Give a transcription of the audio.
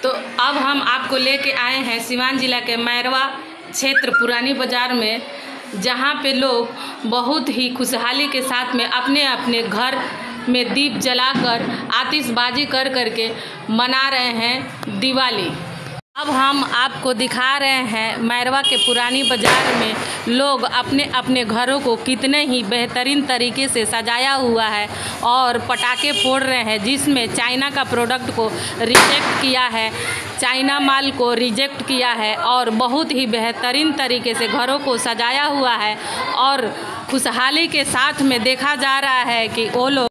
तो अब हम आपको लेके आए हैं सिवान जिला के मैरवा क्षेत्र पुरानी बाज़ार में, जहां पे लोग बहुत ही खुशहाली के साथ में अपने अपने घर में दीप जलाकर आतिशबाजी कर करके मना रहे हैं दिवाली। अब हम आपको दिखा रहे हैं मैरवा के पुरानी बाज़ार में लोग अपने अपने घरों को कितने ही बेहतरीन तरीके से सजाया हुआ है और पटाखे फोड़ रहे हैं, जिसमें चाइना का प्रोडक्ट को रिजेक्ट किया है, चाइना माल को रिजेक्ट किया है और बहुत ही बेहतरीन तरीके से घरों को सजाया हुआ है। और खुशहाली के साथ में देखा जा रहा है कि वो लोग